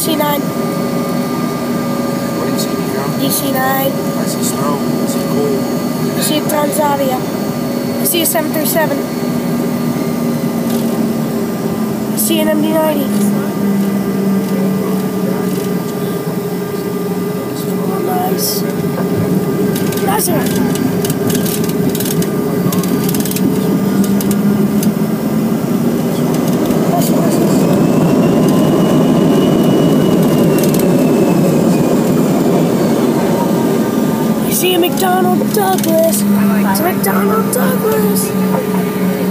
DC-9. What do you see, Nico? DC-9. I see snow. I see cold. I see a Transavia. I see a 737. I see an MD-90. Oh, nice. Nice one. See a McDonnell Douglas. It's a McDonnell Douglas.